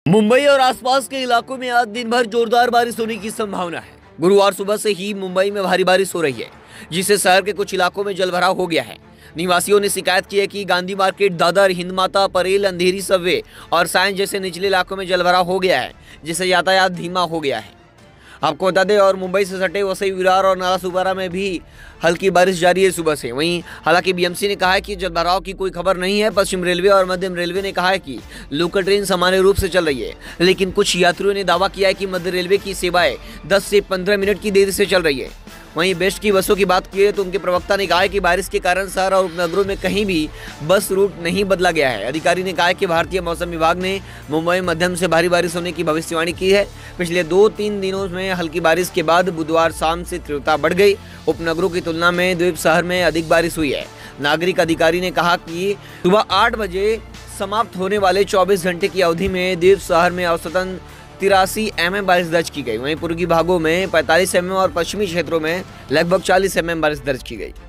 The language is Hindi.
मुंबई और आसपास के इलाकों में आज दिन भर जोरदार बारिश होने की संभावना है। गुरुवार सुबह से ही मुंबई में भारी बारिश हो रही है, जिससे शहर के कुछ इलाकों में जलभराव हो गया है। निवासियों ने शिकायत की है कि गांधी मार्केट, दादर, हिंदमाता, परेल, अंधेरी सबवे और साइंस जैसे निचले इलाकों में जलभराव हो गया है, जिससे यातायात धीमा हो गया है। आपको बता दें, और मुंबई से सटे वसई विरार और नालासोपारा में भी हल्की बारिश जारी है सुबह से। वहीं हालांकि बीएमसी ने कहा है कि जलभराव की कोई खबर नहीं है। पश्चिम रेलवे और मध्य रेलवे ने कहा है कि लोकल ट्रेन सामान्य रूप से चल रही है, लेकिन कुछ यात्रियों ने दावा किया है कि मध्य रेलवे की सेवाएं 10 से 15 मिनट की देरी से चल रही है। वहीं बेस्ट की बसों की बात की तो उनके प्रवक्ता ने कहा है कि बारिश के कारण शहर और उपनगरों में कहीं भी बस रूट नहीं बदला गया है। अधिकारी ने कहा है कि भारतीय मौसम विभाग ने मुंबई में मध्यम से भारी बारिश होने की भविष्यवाणी की है। पिछले 2-3 दिनों में हल्की बारिश के बाद बुधवार शाम से तीव्रता बढ़ गई। उपनगरों की तुलना में द्वीप शहर में अधिक बारिश हुई है। नागरिक अधिकारी ने कहा कि सुबह 8 बजे समाप्त होने वाले 24 घंटे की अवधि में द्वीप शहर में औसतन 83 mm बारिश दर्ज की गई। वहीं पूर्वी भागों में 45 mm और पश्चिमी क्षेत्रों में लगभग 40 mm बारिश दर्ज की गई।